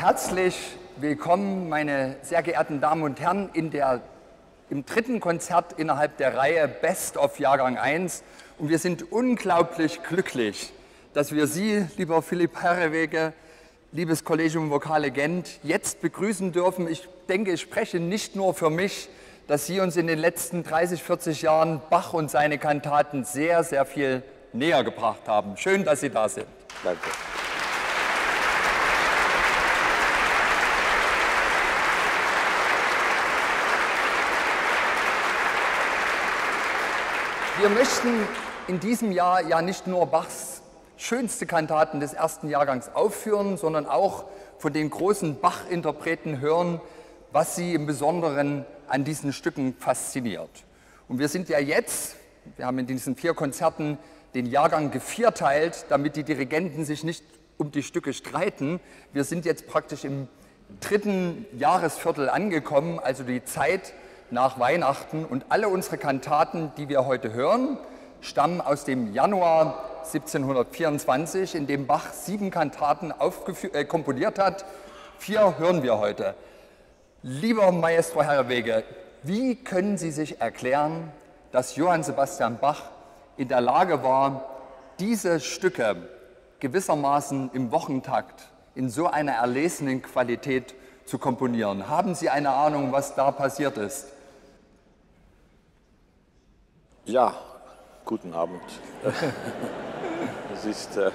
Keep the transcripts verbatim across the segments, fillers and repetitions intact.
Herzlich willkommen, meine sehr geehrten Damen und Herren, in der, im dritten Konzert innerhalb der Reihe Best of Jahrgang eins. Und wir sind unglaublich glücklich, dass wir Sie, lieber Philipp Herreweghe, liebes Collegium Vocale Gent, jetzt begrüßen dürfen. Ich denke, ich spreche nicht nur für mich, dass Sie uns in den letzten dreißig, vierzig Jahren Bach und seine Kantaten sehr, sehr viel näher gebracht haben. Schön, dass Sie da sind. Danke. Wir möchten in diesem Jahr ja nicht nur Bachs schönste Kantaten des ersten Jahrgangs aufführen, sondern auch von den großen Bach-Interpreten hören, was sie im Besonderen an diesen Stücken fasziniert. Und wir sind ja jetzt, wir haben in diesen vier Konzerten den Jahrgang gevierteilt, damit die Dirigenten sich nicht um die Stücke streiten. Wir sind jetzt praktisch im dritten Jahresviertel angekommen, also die Zeit nach Weihnachten, und alle unsere Kantaten, die wir heute hören, stammen aus dem Januar siebzehnhundertvierundzwanzig, in dem Bach sieben Kantaten äh, komponiert hat. Vier hören wir heute. Lieber Maestro Herreweghe, wie können Sie sich erklären, dass Johann Sebastian Bach in der Lage war, diese Stücke gewissermaßen im Wochentakt in so einer erlesenen Qualität zu komponieren? Haben Sie eine Ahnung, was da passiert ist? Ja, guten Abend. Es ist, äh,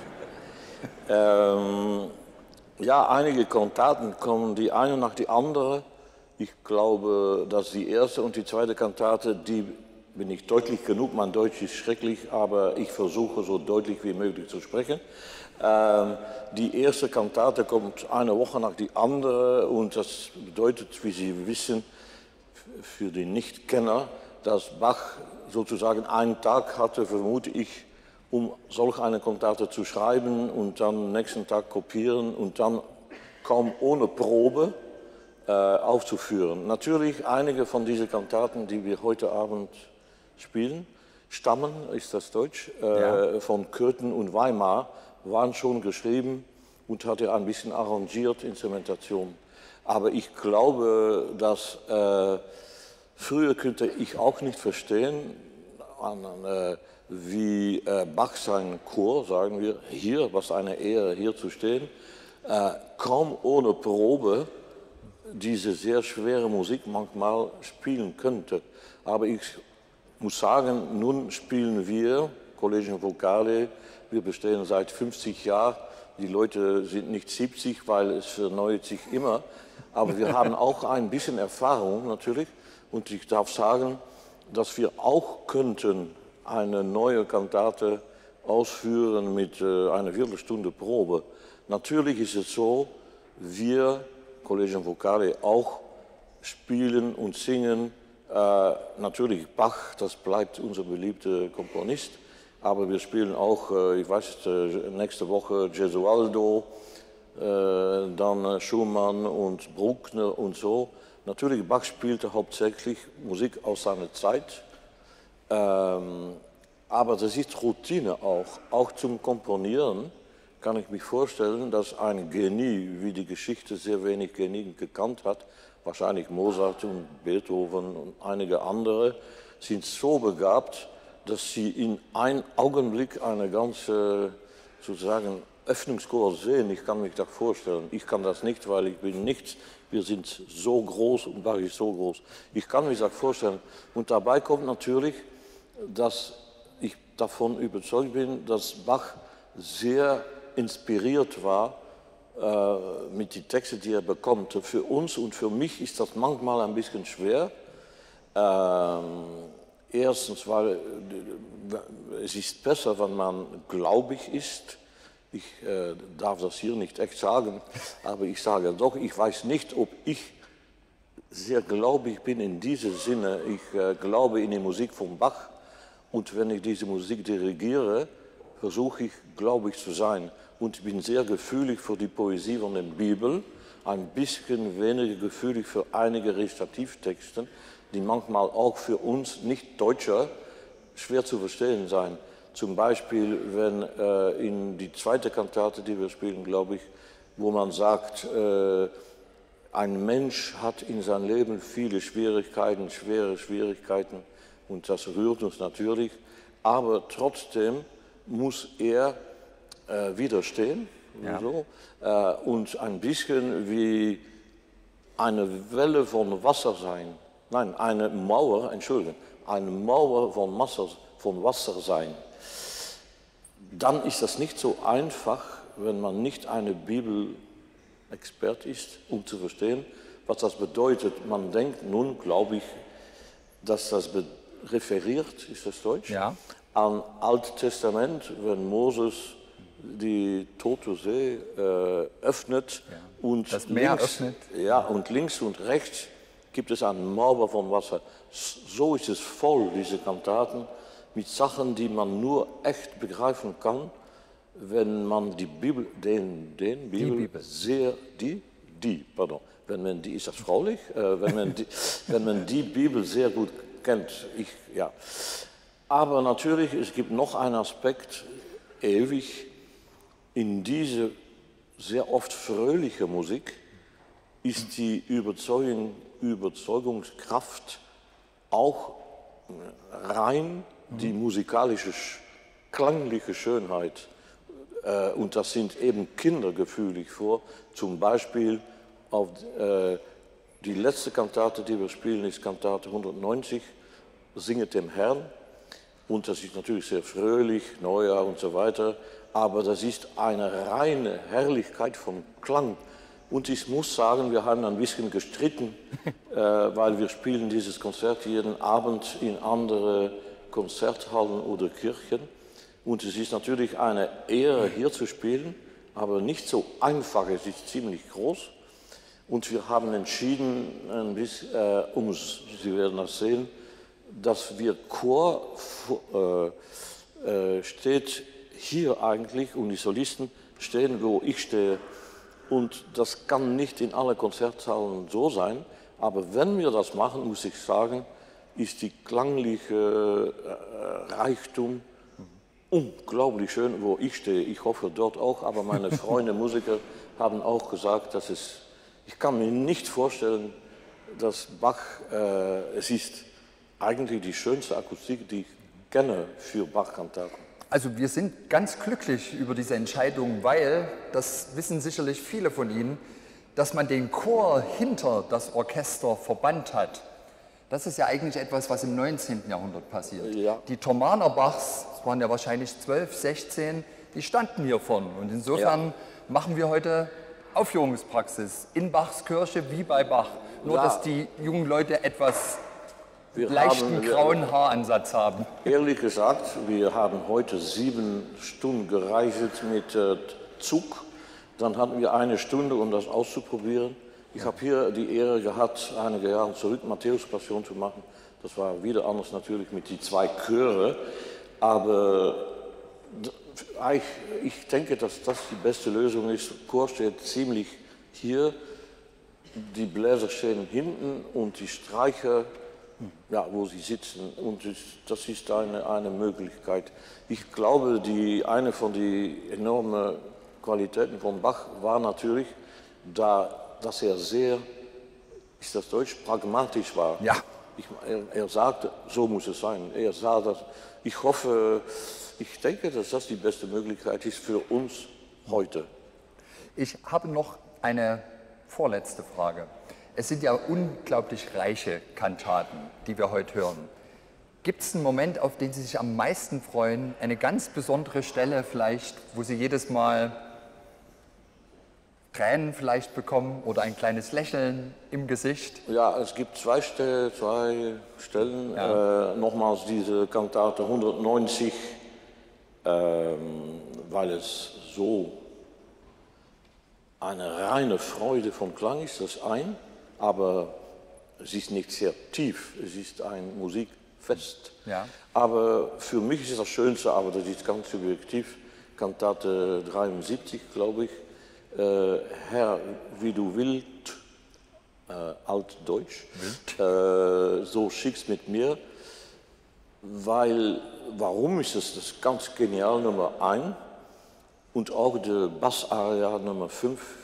ähm, ja, einige Kantaten kommen die eine nach die andere. Ich glaube, dass die erste und die zweite Kantate, die bin ich deutlich genug, mein Deutsch ist schrecklich, aber ich versuche so deutlich wie möglich zu sprechen. Ähm, die erste Kantate kommt eine Woche nach die andere und das bedeutet, wie Sie wissen, für die Nichtkenner, dass Bach sozusagen einen Tag hatte, vermute ich, um solch eine Kantate zu schreiben und dann am nächsten Tag kopieren und dann kaum ohne Probe äh, aufzuführen. Natürlich, einige von diesen Kantaten, die wir heute Abend spielen, stammen, ist das Deutsch, äh, ja. von Köthen und Weimar, waren schon geschrieben und hat er ein bisschen arrangiert, Instrumentation. Aber ich glaube, dass äh, früher könnte ich auch nicht verstehen, an, äh, wie äh, Bach seinen Chor, sagen wir, hier, was eine Ehre, hier zu stehen, äh, kaum ohne Probe diese sehr schwere Musik manchmal spielen könnte. Aber ich muss sagen, nun spielen wir, Collegium Vocale, wir bestehen seit fünfzig Jahren, die Leute sind nicht siebzig, weil es verneuert sich immer, aber wir haben auch ein bisschen Erfahrung natürlich. Und ich darf sagen, dass wir auch könnten eine neue Kantate ausführen mit äh, einer Viertelstunde Probe. Natürlich ist es so, wir, Collegium Vocale, auch spielen und singen. Äh, natürlich Bach, das bleibt unser beliebter Komponist, aber wir spielen auch, äh, ich weiß, äh, nächste Woche Gesualdo, äh, dann Schumann und Bruckner und so. Natürlich, Bach spielte hauptsächlich Musik aus seiner Zeit, ähm, aber das ist Routine auch. Auch zum Komponieren kann ich mich vorstellen, dass ein Genie, wie die Geschichte sehr wenig Genien gekannt hat, wahrscheinlich Mozart und Beethoven und einige andere, sind so begabt, dass sie in einem Augenblick eine ganze, sozusagen, Öffnungschor sehen. Ich kann mich das vorstellen. Ich kann das nicht, weil ich bin nichts. Wir sind so groß und Bach ist so groß. Ich kann mir das vorstellen. Und dabei kommt natürlich, dass ich davon überzeugt bin, dass Bach sehr inspiriert war äh, mit den Texten, die er bekommt. Für uns und für mich ist das manchmal ein bisschen schwer. Ähm, erstens, weil äh, es ist besser, wenn man gläubig ist. Ich äh, darf das hier nicht echt sagen, aber ich sage doch, ich weiß nicht, ob ich sehr gläubig bin in diesem Sinne. Ich äh, glaube in die Musik von Bach und wenn ich diese Musik dirigiere, versuche ich gläubig zu sein. Und ich bin sehr gefühlig für die Poesie von der Bibel, ein bisschen weniger gefühlig für einige Rezitativtexte, die manchmal auch für uns Nicht-Deutscher schwer zu verstehen sind. Zum Beispiel, wenn äh, in die zweite Kantate, die wir spielen, glaube ich, wo man sagt, äh, ein Mensch hat in seinem Leben viele Schwierigkeiten, schwere Schwierigkeiten und das rührt uns natürlich, aber trotzdem muss er äh, widerstehen Ja. so, äh, und ein bisschen wie eine Welle von Wasser sein, nein, eine Mauer, Entschuldigung, eine Mauer von Wasser, von Wasser sein. Dann ist das nicht so einfach, wenn man nicht eine Bibelexpert ist, um zu verstehen, was das bedeutet. Man denkt nun, glaube ich, dass das referiert, ist das Deutsch, Ja. an Altes Testament, wenn Moses die Tote See äh, öffnet, Ja. und, Das Meer links, öffnet. ja, und links und rechts gibt es eine Mauer von Wasser. So ist es voll, diese Kantaten, mit Sachen, die man nur echt begreifen kann, wenn man die Bibel, den, den Bibel, Bibel. sehr, die, die, pardon, wenn man die, ist das fraulich, äh, wenn, man die, wenn man die Bibel sehr gut kennt, ich, ja. Aber natürlich, es gibt noch einen Aspekt, ewig, in diese sehr oft fröhliche Musik ist die Überzeugung, Überzeugungskraft auch rein die musikalische, klangliche Schönheit. Äh, und das sind eben Kinder gefühlig vor. Zum Beispiel auf äh, die letzte Kantate, die wir spielen, ist Kantate hundertneunzig, Singet dem Herrn. Und das ist natürlich sehr fröhlich, Neujahr und so weiter. Aber das ist eine reine Herrlichkeit von Klang. Und ich muss sagen, wir haben ein bisschen gestritten, äh, weil wir spielen dieses Konzert jeden Abend in andere Konzerthallen oder Kirchen. Und es ist natürlich eine Ehre, hier zu spielen, aber nicht so einfach, es ist ziemlich groß. Und wir haben entschieden, ein bisschen, äh, um, Sie werden das sehen, dass wir Chor äh, äh, steht hier eigentlich und die Solisten stehen, wo ich stehe. Und das kann nicht in alle Konzertsälen so sein, aber wenn wir das machen, muss ich sagen, ist die klangliche äh, Reichtum unglaublich schön, wo ich stehe. Ich hoffe dort auch, aber meine Freunde Musiker haben auch gesagt, dass es, ich kann mir nicht vorstellen, dass Bach, äh, es ist eigentlich die schönste Akustik, die ich kenne für Bach-Kantaten. Also wir sind ganz glücklich über diese Entscheidung, weil, das wissen sicherlich viele von Ihnen, dass man den Chor hinter das Orchester verbannt hat. Das ist ja eigentlich etwas, was im neunzehnten Jahrhundert passiert. Ja. Die Thomaner Bachs, das waren ja wahrscheinlich zwölf, sechzehn, die standen hier vorn. Und insofern Ja. machen wir heute Aufführungspraxis in Bachs Kirche wie bei Bach. Nur, Ja. dass die jungen Leute etwas Wir leichten haben, grauen Haaransatz haben. Ehrlich gesagt, wir haben heute sieben Stunden gereist mit äh, Zug. Dann hatten wir eine Stunde, um das auszuprobieren. Ich habe hier die Ehre gehabt, einige Jahre zurück Matthäus-Passion zu machen. Das war wieder anders natürlich mit den zwei Chöre. Aber ich, ich denke, dass das die beste Lösung ist. Der Chor steht ziemlich hier, die Bläser stehen hinten und die Streicher, ja, wo sie sitzen. Und das ist eine, eine Möglichkeit. Ich glaube, die, eine von den enormen Qualitäten von Bach war natürlich, da, dass er sehr, ist das Deutsch, pragmatisch war. Ja. Ich, er, er sagte, so muss es sein. Er sah das. Ich hoffe, ich denke, dass das die beste Möglichkeit ist für uns heute. Ich habe noch eine vorletzte Frage. Es sind ja unglaublich reiche Kantaten, die wir heute hören. Gibt es einen Moment, auf den Sie sich am meisten freuen? Eine ganz besondere Stelle vielleicht, wo Sie jedes Mal Tränen vielleicht bekommen oder ein kleines Lächeln im Gesicht? Ja, es gibt zwei, Ste zwei Stellen. Ja. Äh, nochmals diese Kantate hundertneunzig, ähm, weil es so eine reine Freude von Klang ist, das ein, aber es ist nicht sehr tief, es ist ein Musikfest. Ja. Aber für mich ist das Schönste, aber das ist ganz subjektiv, Kantate dreiundsiebzig, glaube ich, äh, Herr, wie du willst, äh, altdeutsch, äh, so schickst mit mir, weil, warum ist es das ganz genial Nummer eins und auch die Bassaria Nummer fünf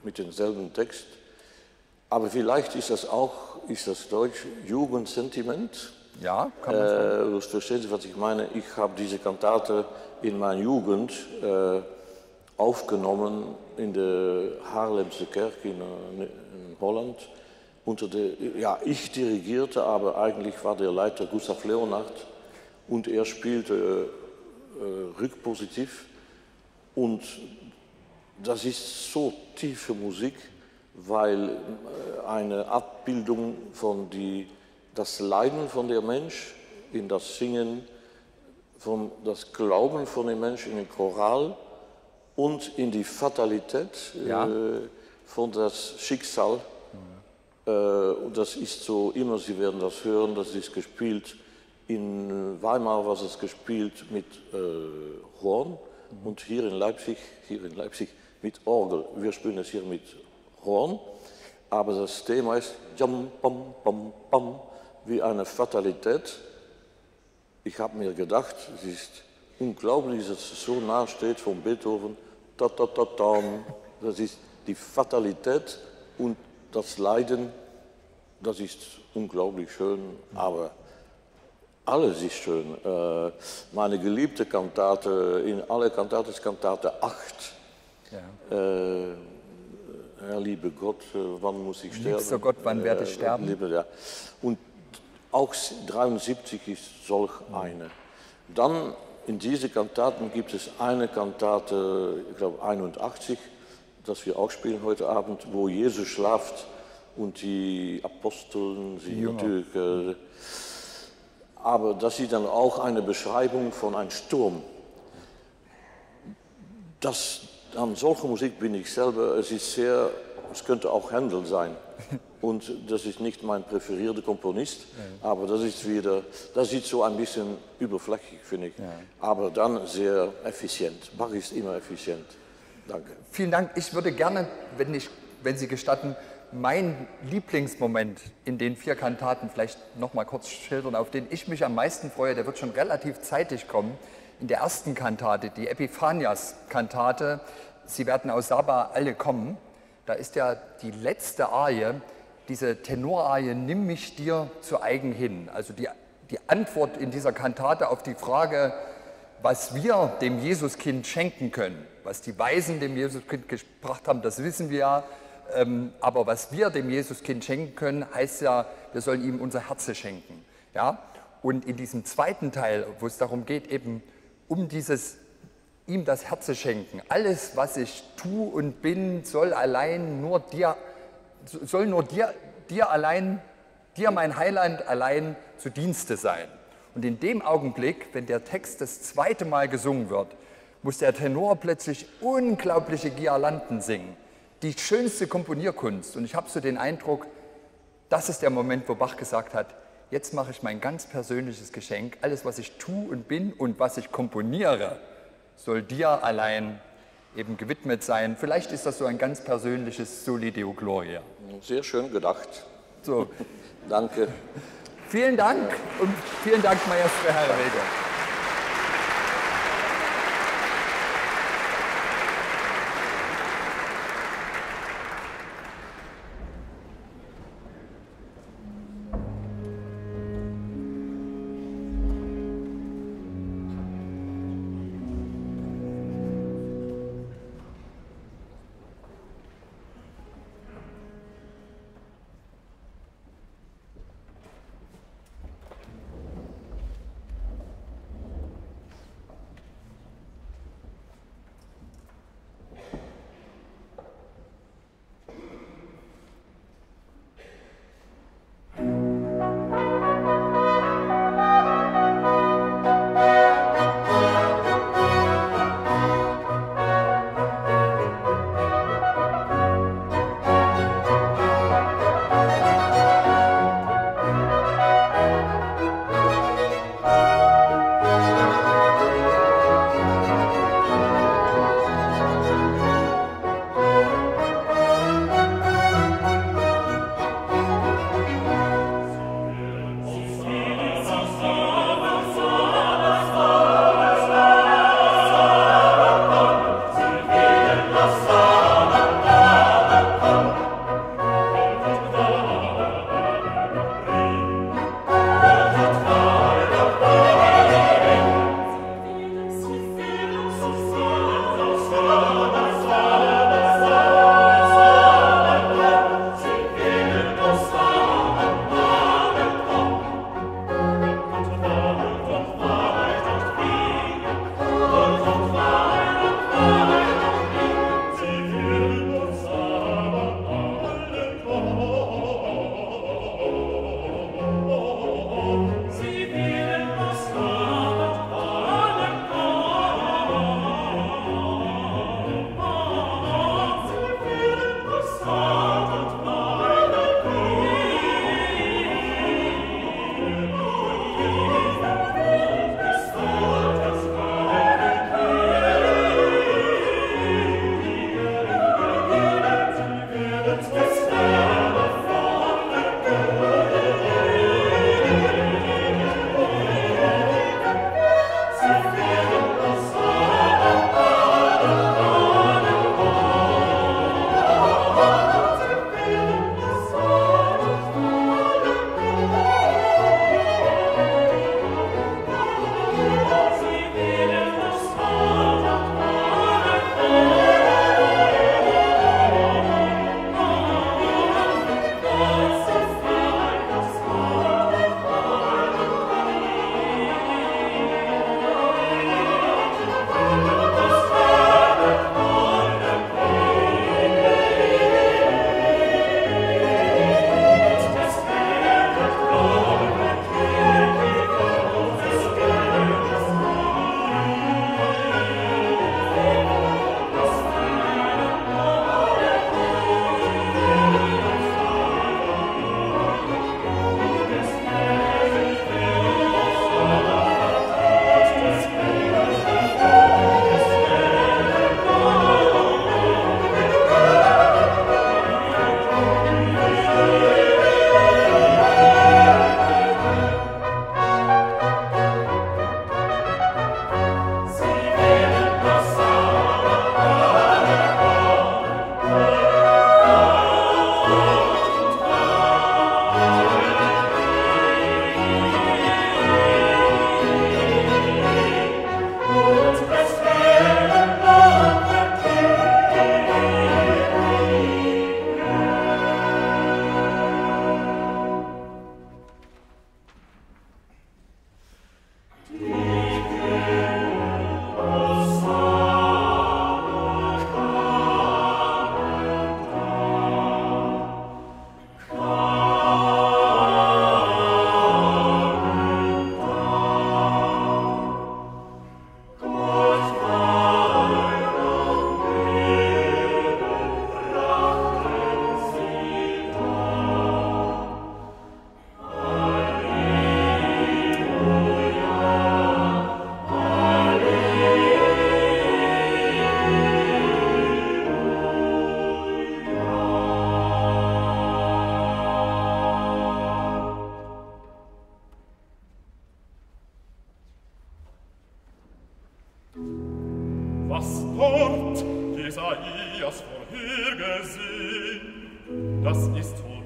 mit demselben Text. Aber vielleicht ist das auch, ist das Deutsch Jugendsentiment. Ja, kann man sagen. Äh, verstehen Sie, was ich meine? Ich habe diese Kantate in meiner Jugend äh, aufgenommen in der Haarlemse Kerk in, in Holland. Unter der, ja, ich dirigierte, aber eigentlich war der Leiter Gustav Leonhardt und er spielte äh, Rückpositiv. Und das ist so tiefe Musik, weil äh, eine Abbildung von die, das Leiden von der Mensch in das Singen, von das Glauben von dem Menschen in den Choral und in die Fatalität Ja. äh, von das Schicksal. Mhm. Äh, und das ist so immer, Sie werden das hören, das ist gespielt, in Weimar war es gespielt mit äh, Horn mhm. und hier in Leipzig, hier in Leipzig mit Orgel. Wir spielen es hier mit Horn, aber das Thema ist jam, bam, bam, bam, wie eine Fatalität. Ich habe mir gedacht, es ist unglaublich, dass es so nah steht von Beethoven. Ta, ta, ta, ta. Das ist die Fatalität und das Leiden, das ist unglaublich schön, aber alles ist schön. Äh, meine geliebte Kantate, in alle Kantaten ist Kantate acht. Ja. Äh, Herr, liebe Gott, wann muss ich sterben? Liebster Gott, wann werde ich sterben? Äh, liebe, ja. Und auch dreiundsiebzig ist solch eine. Dann in diese Kantaten gibt es eine Kantate, ich glaube einundachtzig, das wir auch spielen heute Abend, wo Jesus schlaft und die Aposteln sind natürlich. Äh, aber das ist dann auch eine Beschreibung von einem Sturm. Das, an solcher Musik bin ich selber, es ist sehr, es könnte auch Händel sein. Und das ist nicht mein präferierter Komponist, ja. aber das ist wieder, das ist so ein bisschen überflächig, finde ich. Ja. Aber dann sehr effizient. Bach ist immer effizient. Danke. Vielen Dank. Ich würde gerne, wenn, ich, wenn Sie gestatten, meinen Lieblingsmoment in den vier Kantaten vielleicht noch mal kurz schildern, auf den ich mich am meisten freue. Der wird schon relativ zeitig kommen. In der ersten Kantate, die Epiphanias-Kantate, Sie werden aus Saba alle kommen. Da ist ja die letzte Arie, diese Tenorarie, nimm mich dir zu eigen hin. Also die, die Antwort in dieser Kantate auf die Frage, was wir dem Jesuskind schenken können, was die Weisen dem Jesuskind gebracht haben, das wissen wir ja. Ähm, aber was wir dem Jesuskind schenken können, heißt ja, wir sollen ihm unser Herz schenken. Ja? Und in diesem zweiten Teil, wo es darum geht, eben um dieses, ihm das Herz schenken, alles, was ich tue und bin, soll allein nur dir, soll nur dir, dir allein, dir mein Heiland allein zu Dienste sein. Und in dem Augenblick, wenn der Text das zweite Mal gesungen wird, muss der Tenor plötzlich unglaubliche Girlanden singen. Die schönste Komponierkunst. Und ich habe so den Eindruck, das ist der Moment, wo Bach gesagt hat, jetzt mache ich mein ganz persönliches Geschenk. Alles, was ich tue und bin und was ich komponiere, soll dir allein eben gewidmet sein. Vielleicht ist das so ein ganz persönliches Soli Deo Gloria. Sehr schön gedacht. So. Danke. Vielen Dank und vielen Dank, Maestro Herr Rede.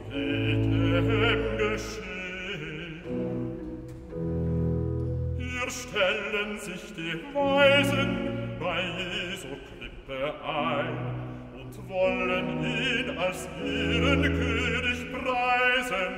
Bethlehem geschehen. Hier stellen sich die Weisen bei Jesu Krippe ein und wollen ihn als ihren König preisen.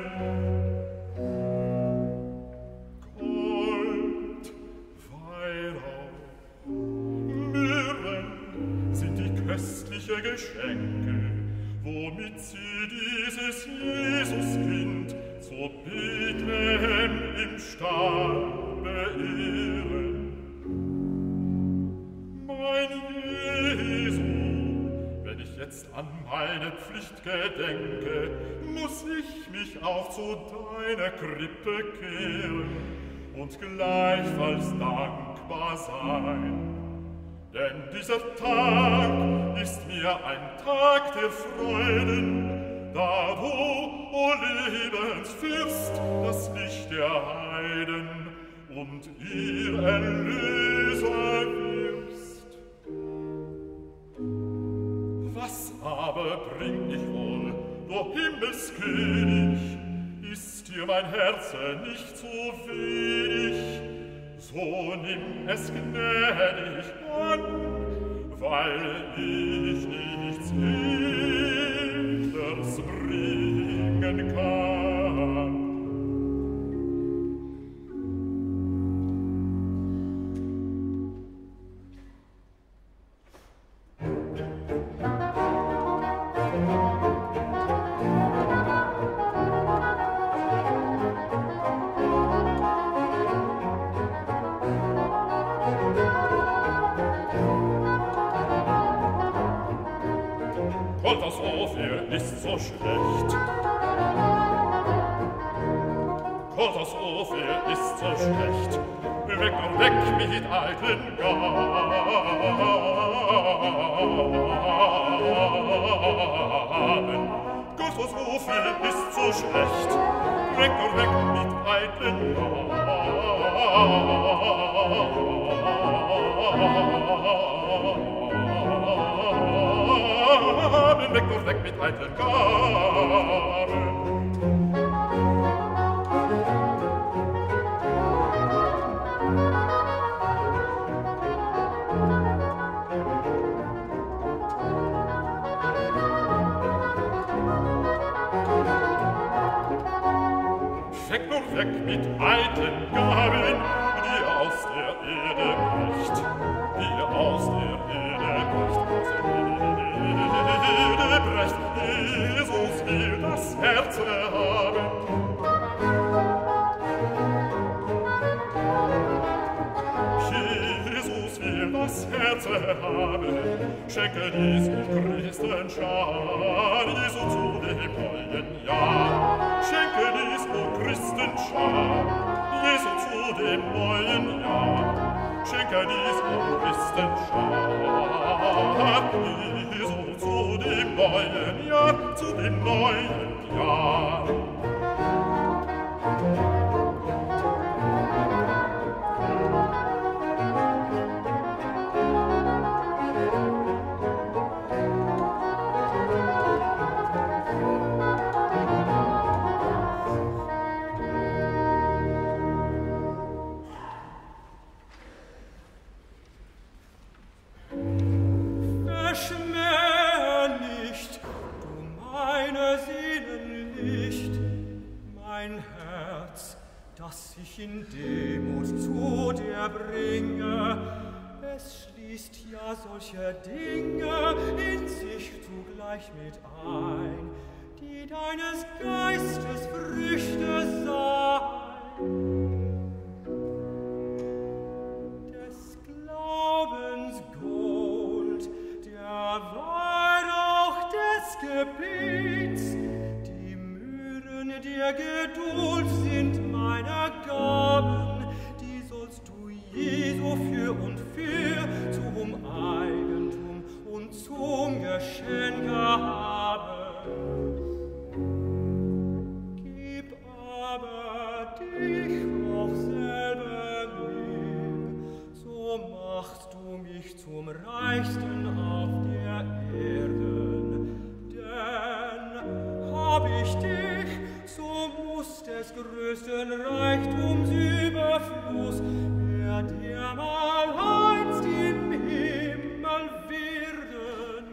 Gold, Weihrauch, Myrrhe sind die köstliche Geschenke, womit sie dieses Jesuskind zu Bethlehem im Stall beehren. Mein Jesu, wenn ich jetzt an meine Pflicht gedenke, muss ich mich auch zu deiner Krippe kehren und gleichfalls dankbar sein. Denn dieser Tag ist mir ein Tag der Freuden, da du, o Lebensfürst, das Licht der Heiden und ihr Erlöser wirst. Was aber bring ich wohl, du Himmelskönig? Ist dir mein Herz nicht so wenig? So nimm es gnädig an, weil ich nichts Edleres bringen kann. Das Ophir ist so schlecht. Gott, das Ophir ist so schlecht. Weg und weg mit eitlen Gaben. Gott, das Ophir ist so schlecht. Weg und weg mit eitlen Gaben. Weg und weg mit eitlen Gaben. Weg nur weg mit eitlen Gaben, die aus der Erde bricht, die aus der Erde bricht, aus der Erde bricht. Jesus will das Herz haben. Jesus will das Herz haben, schenke diesem Christenschar, Jesu zu dem neuen Jahr. Schenke dies, o Christenschar, Jesu zu dem neuen Jahr. Schenke dies, o Christenschar, Jesu zu dem neuen Jahr, zu dem neuen Jahr. In Demut zu dir bringe, es schließt ja solche Dinge in sich zugleich mit ein, die deines Geistes Früchte seien. Des Glaubens Gold, der Weihrauch des Gebets, die Mühren der Geduld sind meine Gaben, die sollst du Jesu für und für zum Eigentum und zum Geschenk haben. Gib aber dich auch selber lieb, so machst du mich zum Reichsten auf der Erde, denn hab ich dich größten Reichtums Überfluss, wird er mal einst im Himmel werden.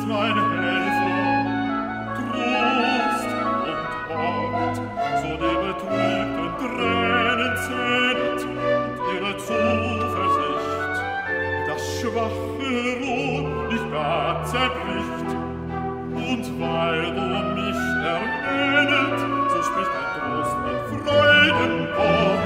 mein Helfer, Trost und Hort, so der betrübten Tränen zählt und ihre Zuversicht, das schwache Rohr nicht gar zerbricht. Und weil du mich erwähnet, so spricht ein Trost und Freudenwort.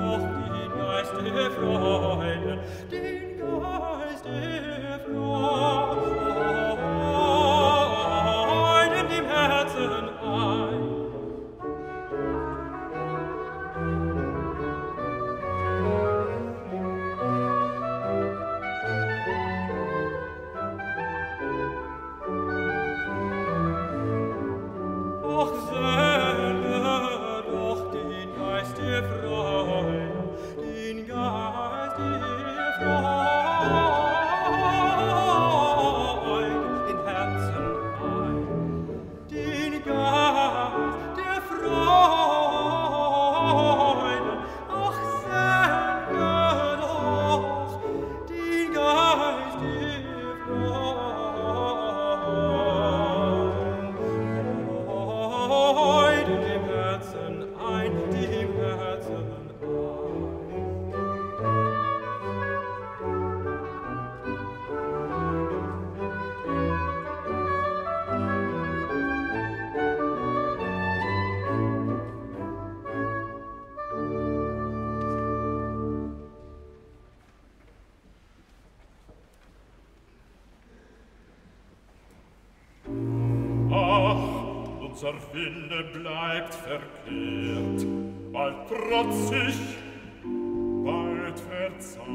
Unser Wille bleibt verkehrt, bald trotzig, bald verzagt.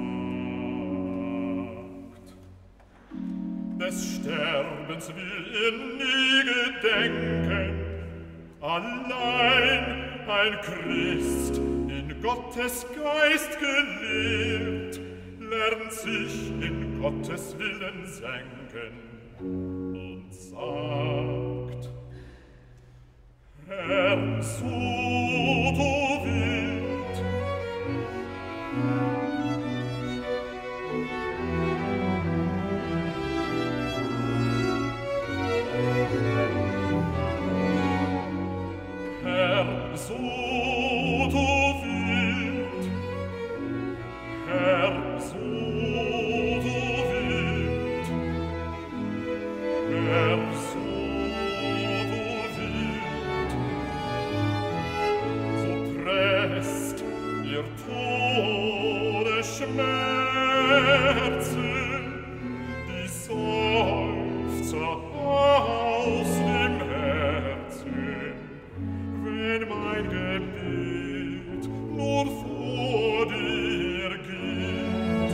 Des Sterbens will er nie gedenken, allein ein Christ, in Gottes Geist gelehrt, lernt sich in Gottes Willen senken und sagt: Herr, so du willst, Herr, so du willst, Herr, so du willst, Herr, so ihr Todesschmerzen, die Seufzer aus dem Herzen, wenn mein Gebet nur vor dir geht.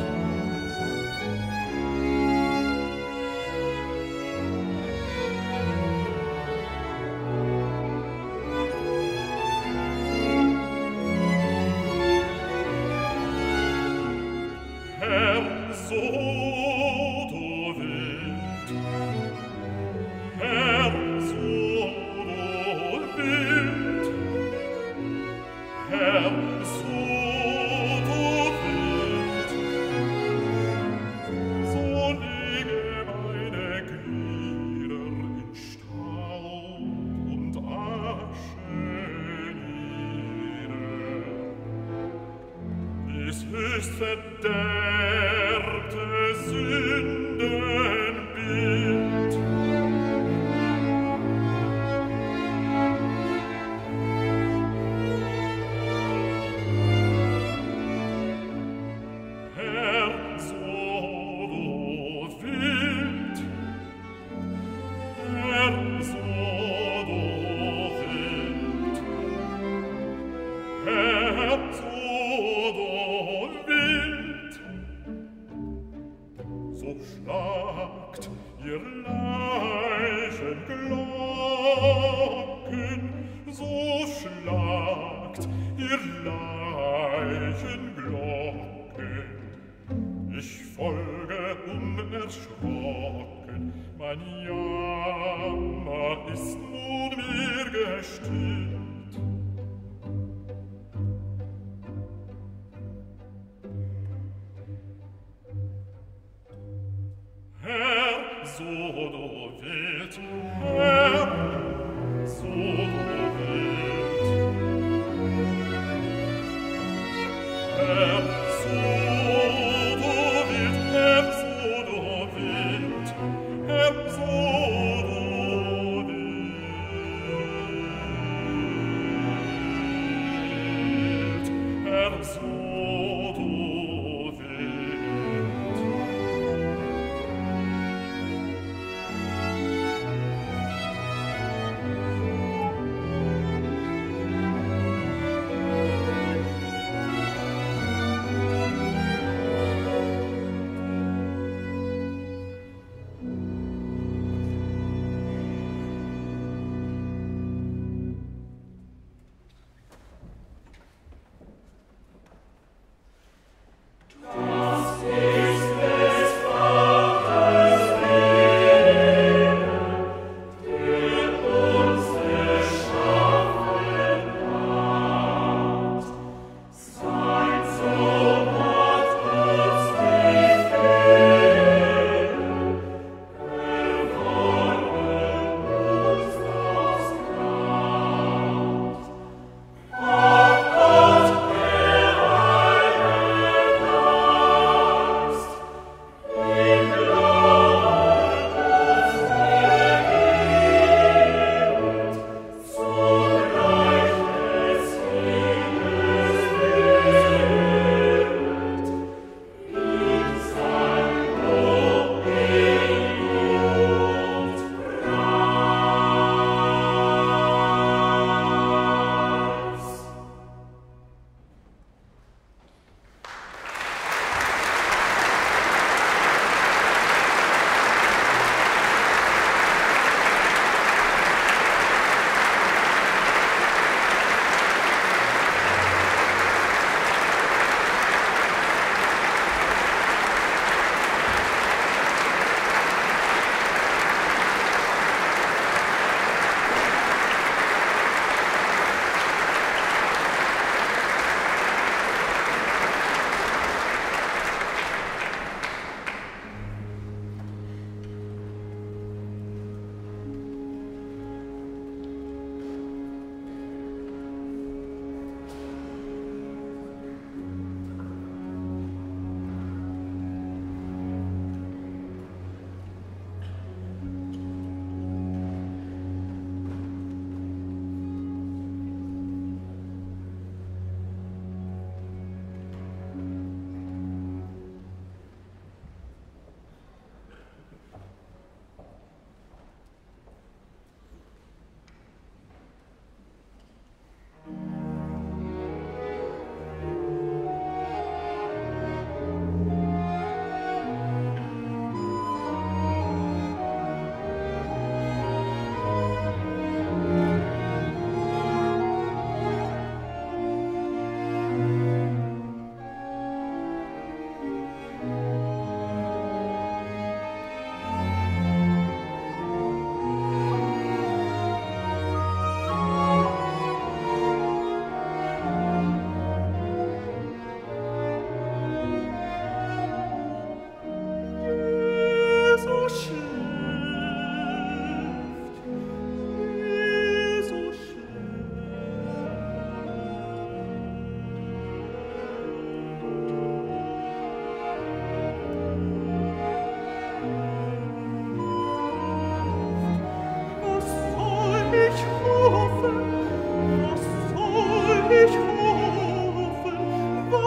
Herr, so du willst, Herr, so du willst, Herr, so du willst, so lege meine Glieder in Staub und Asche nieder. Dies höchst verderbte Sündenbild. Herr, so du willst, Herr, so du willst, Herr, so du willst, so schlagt ihr Leichenglocken, so schlagt ihr Leichenglocken. Ich folge unerschrocken, mein Jammer ist nun mir gestillt. Herr, so du willst, Herr, so du willst, Herr, so du willst, Herr, so du willst, Herr, so du willst, Herr, so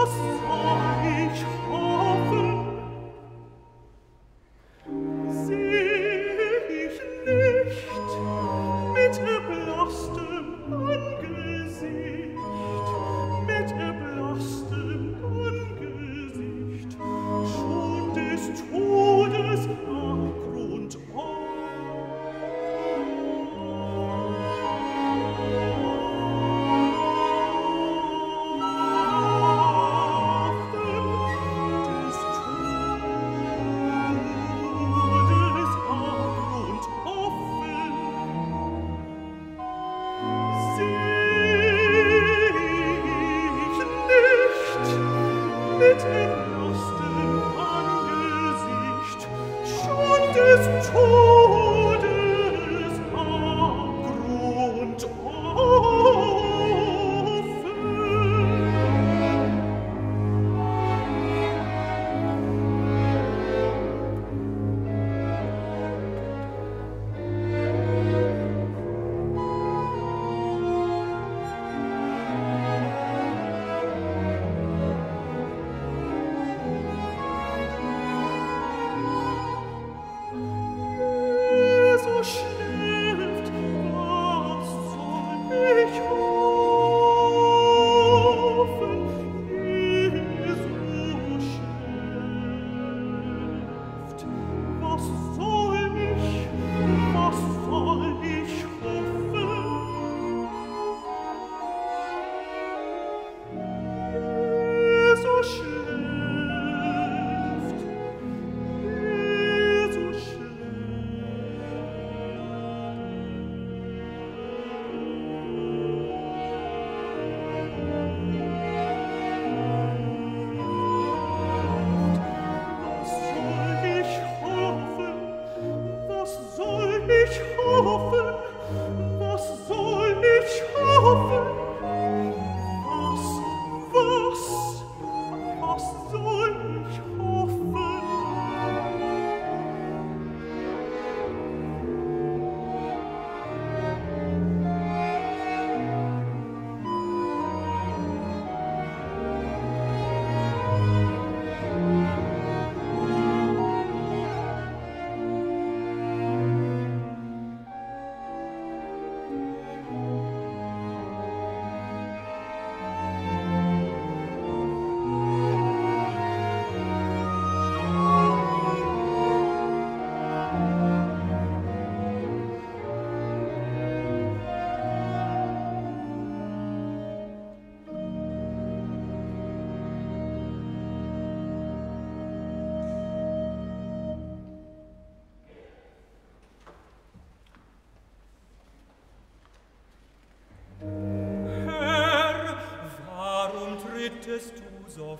trittest du so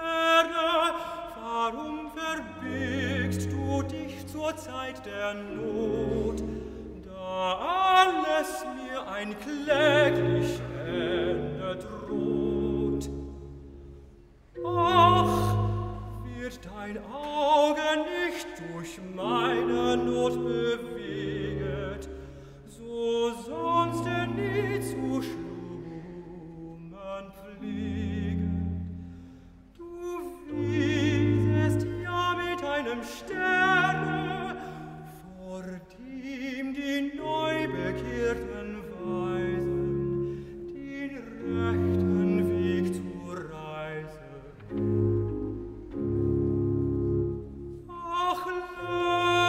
ferne? Warum verbirgst du dich zur Zeit der Not, da alles mir ein kläglich Ende droht? Ach, wird dein Auge nicht durch meine Not beweget, so sonst er nie zu schlummern pfleget. Du wiesest ja mit einem Sterne, vor dem die Neubekehrten weisen, den rechten Weg zur Reise. Ach,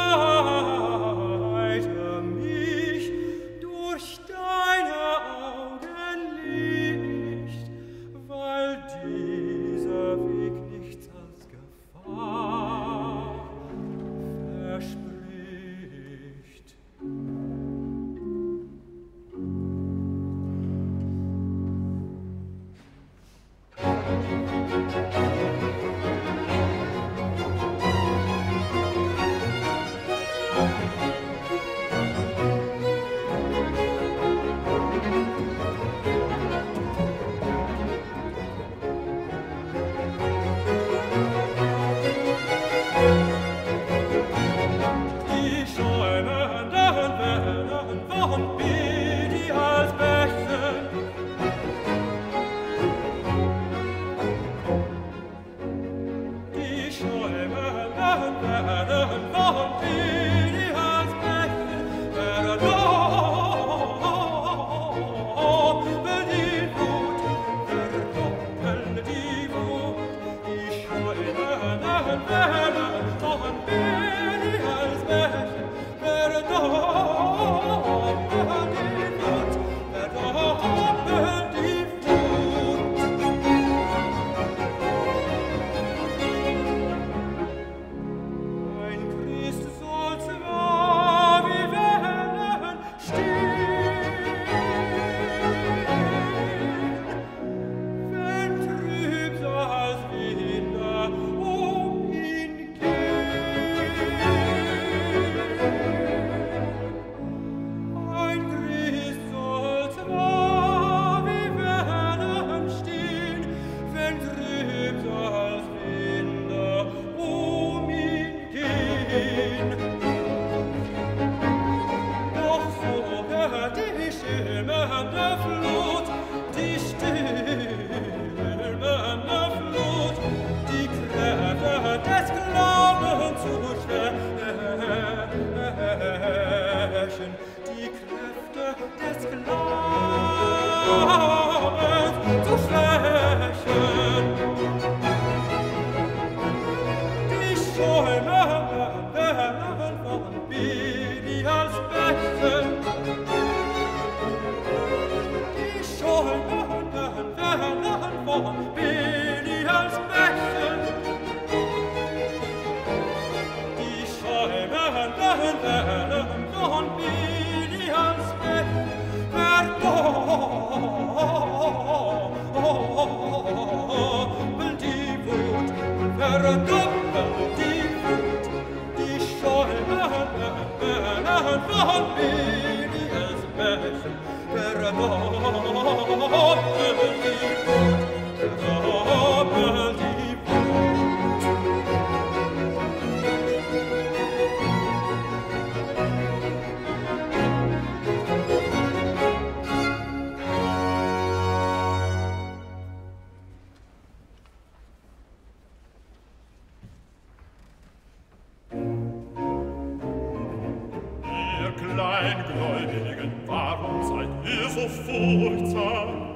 Kleingläubigen, warum seid ihr so furchtsam?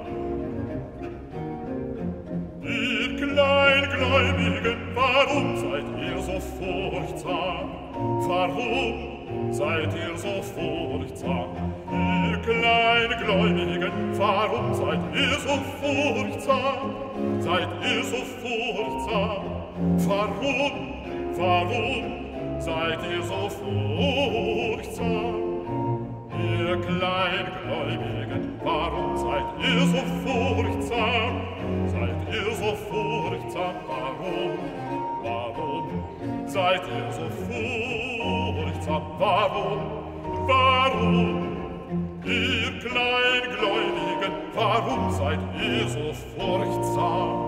Ihr Kleingläubigen, warum seid ihr so furchtsam? Warum seid ihr so furchtsam? Ihr Kleingläubigen, warum seid ihr so furchtsam? Seid ihr so furchtsam? Warum, warum seid ihr so furchtsam? Ihr Kleingläubigen, warum seid ihr so furchtsam? Seid ihr so furchtsam? Warum, warum seid ihr so furchtsam? Warum, warum? Ihr Kleingläubigen, warum seid ihr so furchtsam?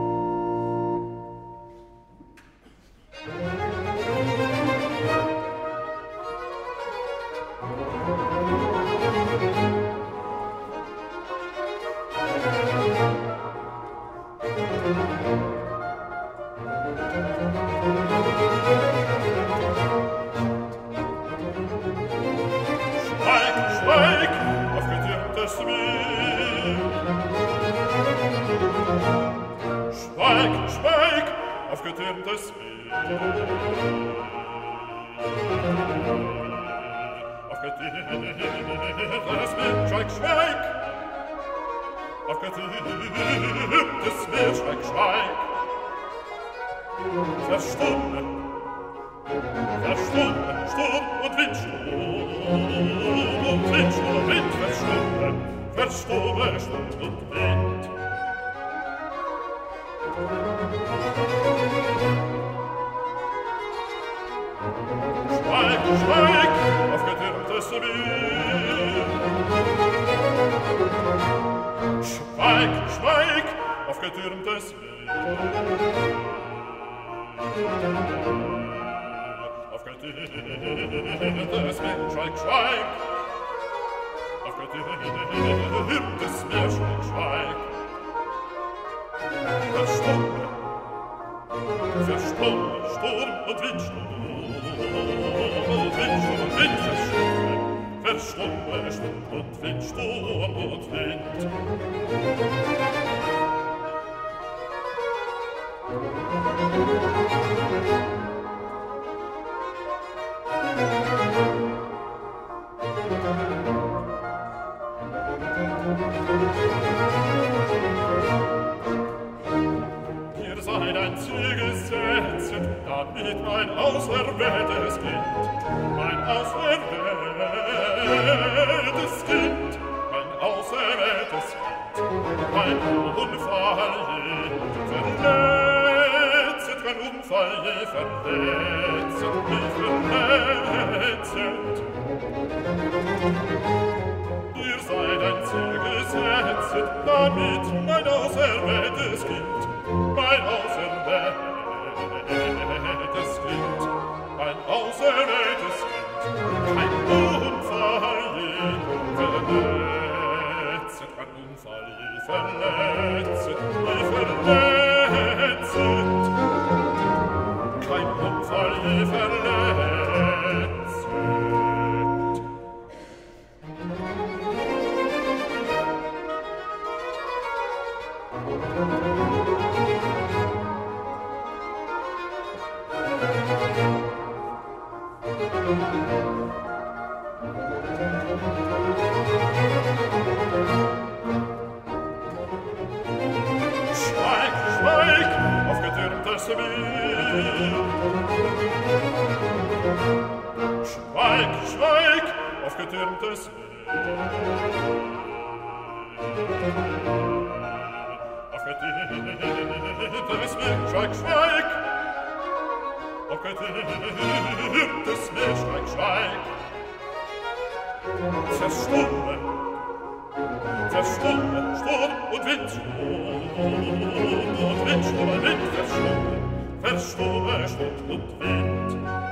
Aufgetürmtes Meer, aufgetürmtes Meer, schweig, schweig, aufgetürmtes Meer, schweig, schweig, verstumme, verstumme, Sturm und Wind, Sturm und Wind, Sturm und Wind, verstumme, verstumme, Sturm und Wind. Schweig, schweig, aufgetürmtes Meer. Schweig, schweig, aufgetürmtes Meer. Aufgetürmtes Meer, schweig, schweig. Aufgetürmtes Meer, schweig, schweig. Verstumme, verstumme, Sturm und Wind, Sturm und Wind, Sturm und Wind, verstumme, verstumme, Sturm und Wind, Sturm und Wind. Musik dein Ziel gesetzt, damit mein auserwähltes Kind, mein auserwähltes Kind, mein auserwähltes Kind, kein Unfall je verletzt, kein Unfall je verletzt, nicht verletzt. Dir sei dein Ziel gesetzt, damit mein auserwähltes Kind, mein auserwähltes Kind, mein auserwähltes Kind, kein Unfall je verletzt, kein Unfall je verletzt, je verletzt, kein Unfall je verletzt. Schweig, schweig, aufgetürmtes Wild. Schweig, schweig, aufgetürmtes Wild. Aufgetürmtes Wild, schweig, schweig, aufgetürmtes Wild, schweig, schweig. Verstumme, verstumme, Sturm und Wind, Sturm und Wind, Sturm und Wind, verstumme, verstumme, Sturm und Wind.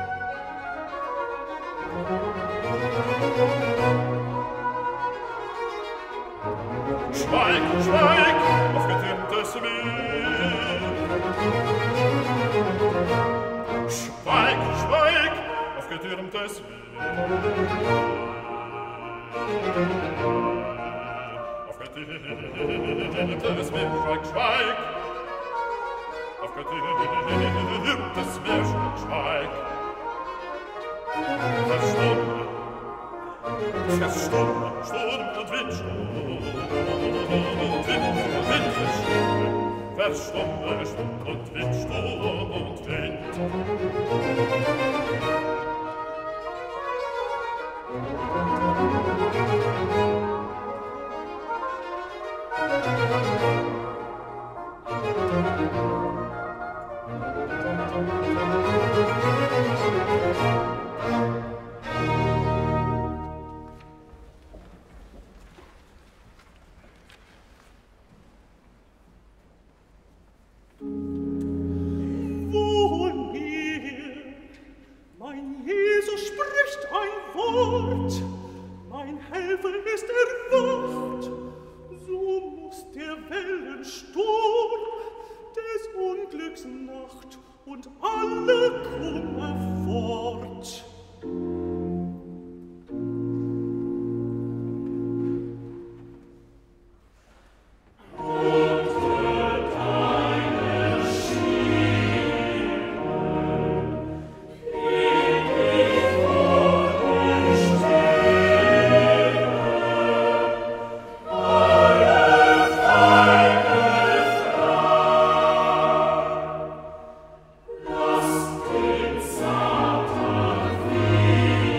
Schweig, schweig, aufgetürmtes Wild. Schweig, schweig, aufgetürmtes Wild. Aufgetürmtes Wild, schweig, schweig. Aufgetürmtes Wild, schweig, schweig. Verstumme, verstumme, Sturm und Wind, Sturm und Wind, Wind, verstumme, verstumme, Sturm und Wind, Sturm und Wind. Und alle Kummer fort. Satan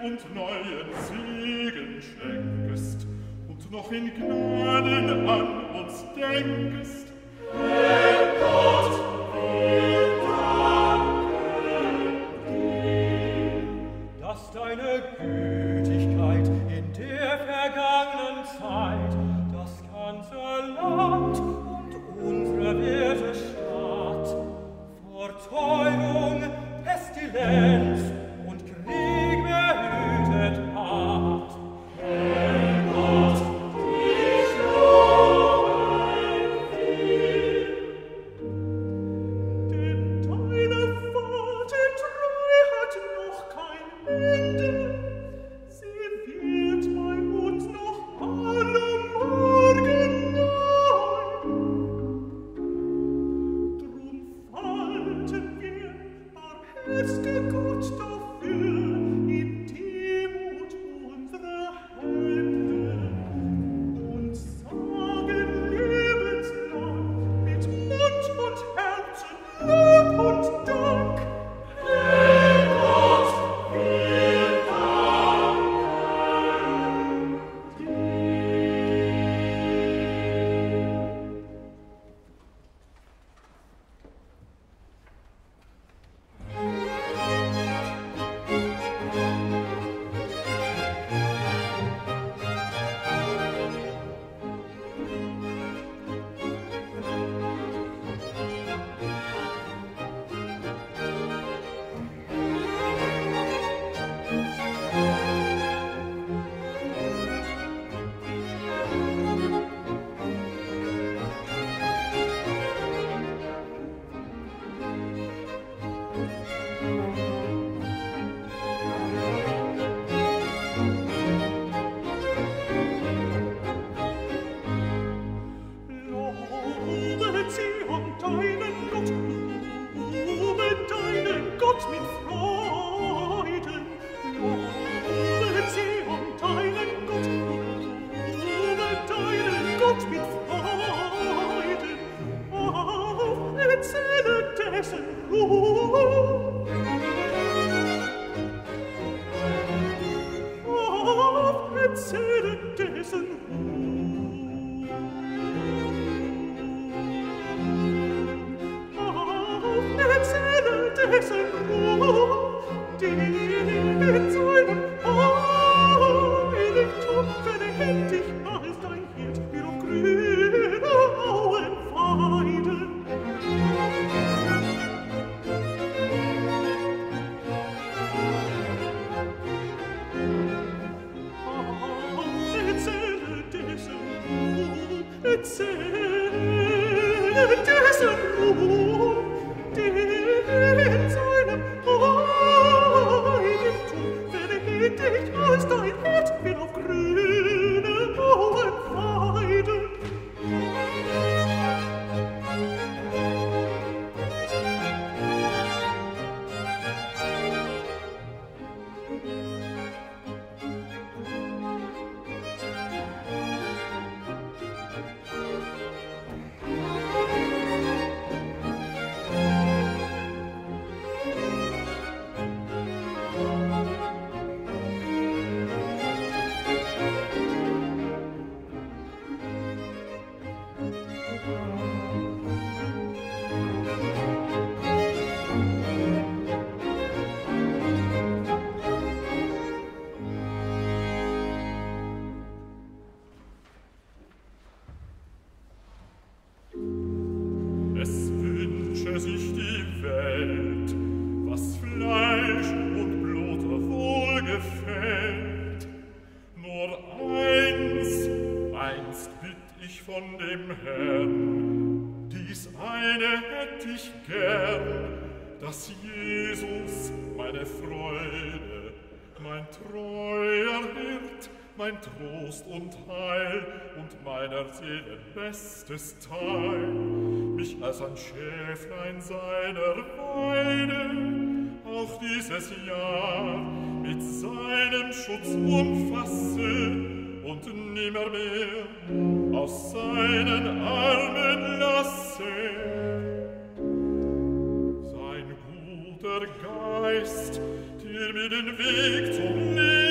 und neuen Segen schenkest und noch in Gnaden an uns denkest. Herr Gott, wir danken dir, dass deine Gütigkeit in der vergangenen Zeit das ganze Land und unsere werte Stadt vor Teufel, Pestilenz und Krieg behütet hat. Herr Gott, dich loben wir. Denn deine Vatertreu hat noch kein Ende. Sie wird bei uns noch alle Morgen neu. Drum falten wir, barmherzger Gott, dafür in Demut unsere Hände und sagen lebenslang mit Mund und Herzen Lob und Dank. Herr Gott, wir danken dir. Lobe Zion, deinen Gott, lobe deinen Gott mit Freuden. Lobe Zion, deinen Gott, lobe deinen Gott mit Freuden. Auf, erzähle dessen Ruhm. Auf, erzähle dessen Ruhm. Erzähle dessen Ruhm, den in seinem Heiligtum verhändig als dein Hirt wie auf grüne Auen weiden. Erzähle dessen Ruhm, erzähle dessen Ruhm, den in seinem Heiligtum verhändig als dein Hirt wie auf grüne Auen weiden. Es wünsche sich die Welt, was Fleisch und Blut wohlgefällt. Nur eins, einst bitt ich von dem Herrn, dies eine hätt ich gern, dass Jesus meine Freude, mein treuer Hirt, mein Trost und Heil und meiner Seele bestes Teil, mich als ein Schäflein seiner Weide auch dieses Jahr mit seinem Schutz umfasse und nimmermehr aus seinen Armen lasse. Sein guter Geist, der mir den Weg zum Leben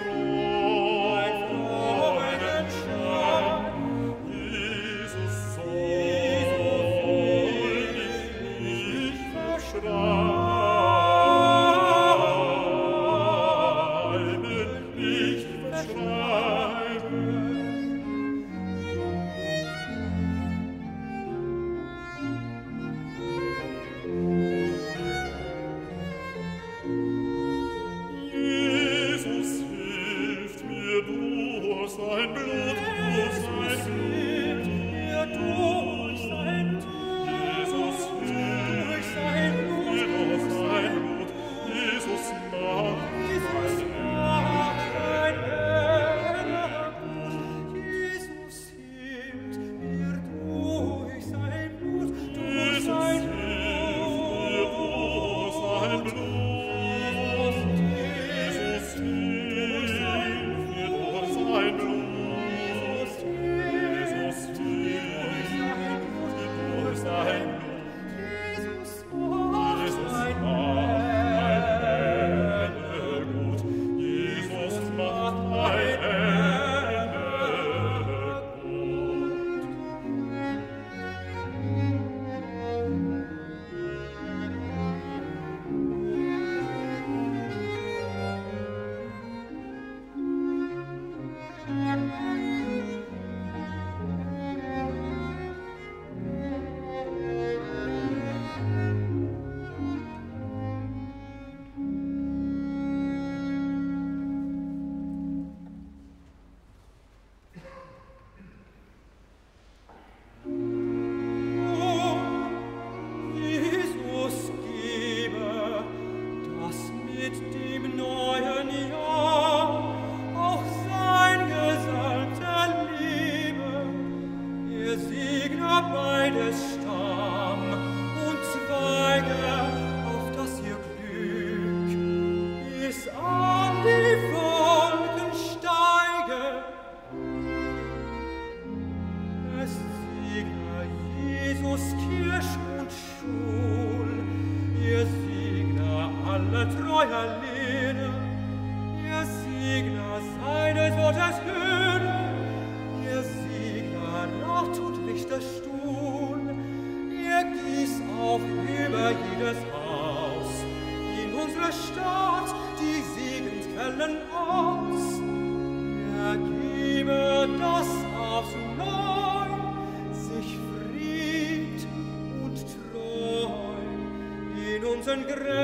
Grenzen